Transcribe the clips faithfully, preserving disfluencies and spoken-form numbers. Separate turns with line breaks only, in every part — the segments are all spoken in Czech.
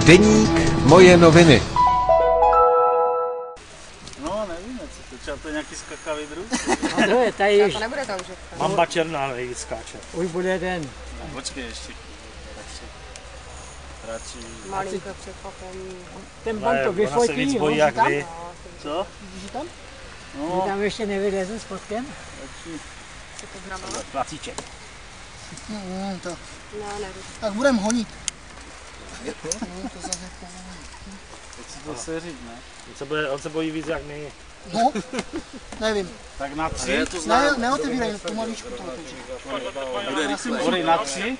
Deník Moje noviny.
No, nevíme, co to, třeba to je nějaký skakavý druh.
A to je tady.
To nebude tam, že?
Mamba černá nejvíc skáče.
Už bude jeden.
No, počkej ještě. Radši. Radši.
Malinko překvapení.
Ten pan to
Ona se víc
vyfotí,
bojí
ho
jak
tam.
vy.
Co?
Vidíš tam? Že
No,
tam ještě nevylezl s fotkem?
radši.
Co to znamená?
Placíček.
No, to.
No, nevím.
Tak budem honit.
Teď si to seřiď, ne?
On se, bude, on se bojí víc jak my.
No, nevím.
Tak na tři.
Ne, neotevírej, pomaličku to otevřu.
Bude na tři.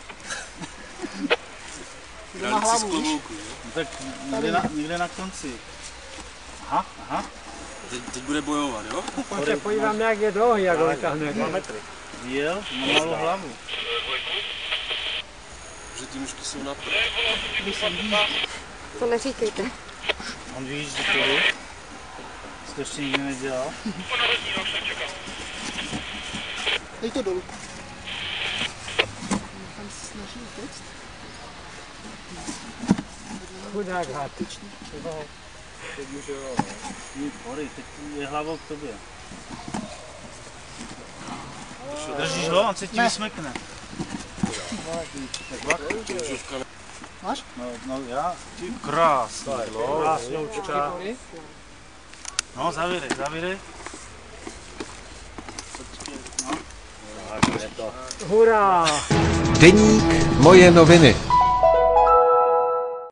Jdu na hlavu, víš?
No, tak někde na, někde na konci. Aha, aha.
Teď, teď bude bojovat, jo?
On se podívám, jak je dlouhý, jak ho vytáhne.
Dva metry.
Jel, má malou hlavu.
Že ty mužky jsou na prd.
To neříkejte.
On vyjíždí tudy. Jsi to ještě nikdy nedělal?
Dej to dolů. Tam se snaží utéct.
Chudák had.
Ní, Hory, teď je hlavou k tobě. Držíš ho, on se ti vysmekne.
Máš?
No, no já, ty krásný.
Krásnoučka.
No, zavírej, zavírej.
Hurá!
Deník Moje noviny.